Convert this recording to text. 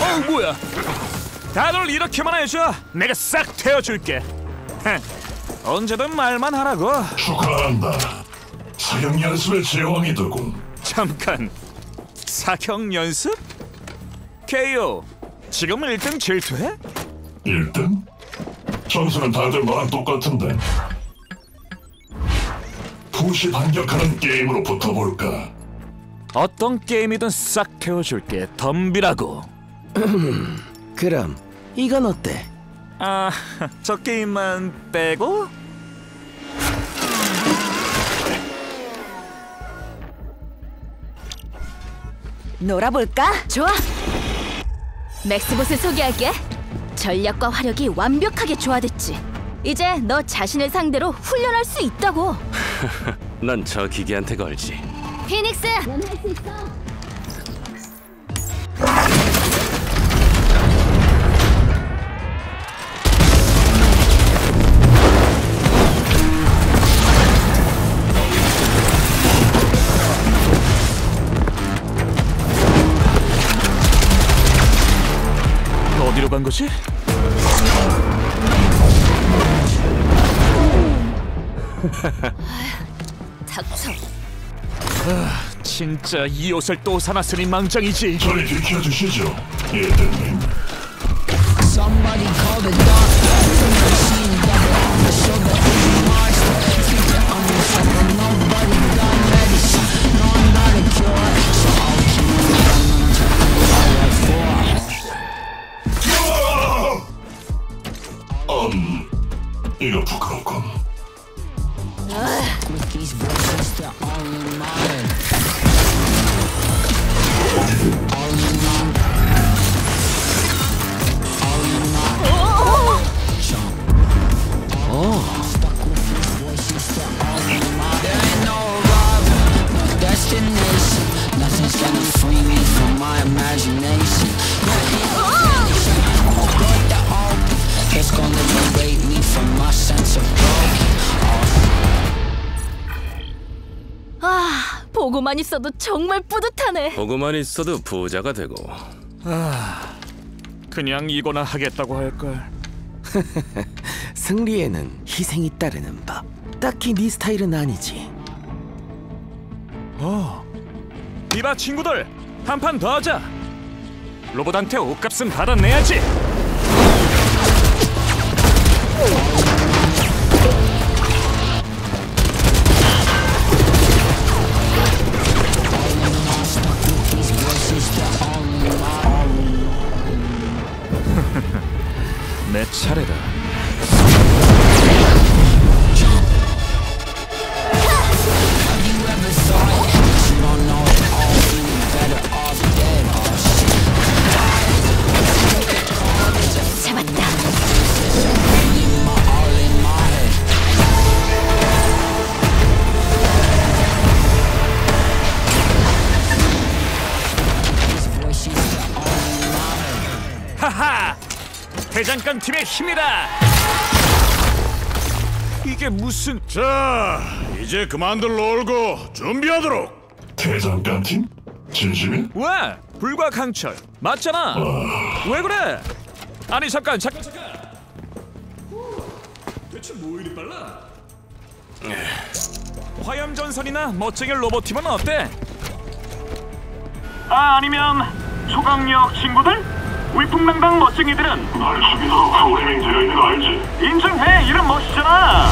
뭐야? 다들 이렇게만 해줘. 내가 싹 태워줄게. 언제든 말만 하라고. 축하한다. 사격 연습의 제왕이 되군. 잠깐. 사격 연습? KO. 지금 1등 질투해? 1등? 점수는 다들 너랑 똑같은데. 푸시 반격하는 게임으로 붙어볼까? 어떤 게임이든 싹 태워줄게. 덤비라고. 그럼 이건 어때? 아, 저 게임만 빼고? 놀아볼까? 좋아! 맥스봇을 소개할게. 전략과 화력이 완벽하게 조화됐지. 이제 너 자신을 상대로 훈련할 수 있다고. 난 저 기계한테 걸지. 피닉스! 넌 할 수 있어. 어디로 간 거지? 닥쳐. 진짜 이 옷을 또 사놨으니 망정이지. 저리 비켜주시죠, 예드님. Somebody call the doctor. Machine double on the shoulder. Mars, future on the shoulder. Nobody got medicine. No, I'm not a cure. So I'll keep 이거 부끄럽군. with these voices, they're all in my head. All in my stuck with these voices, they're all in my head. There ain't no arrival, no destination. Nothing's gonna free me from my imagination. It's gonna liberate me from my sense of broken. 아, 보고만 있어도 정말 뿌듯하네. 보고만 있어도 부자가 되고. 그냥 이거나 하겠다고 할걸. 승리에는 희생이 따르는 법. 딱히 네 스타일은 아니지. 이봐 친구들, 한 판 더 하자. 로봇한테 옷값은 받아내야지. 내 차례다. 잡았다. 하하! 대장간 팀의 힘이다. 이게 무슨... 자, 이제 그만들 놀고 준비하도록. 대장간 팀? 진심이? 왜? 불과 강철 맞잖아. 왜 그래? 아니 잠깐. 대체 뭐 이리 빨라? 화염전선이나 멋쟁이 로봇팀은 어때? 아니면 초강력 친구들? 위풍당당 멋쟁이들은 날 죽이도록 프로그래밍 되어 있는 거 알지? 인정해. 이름 멋있잖아.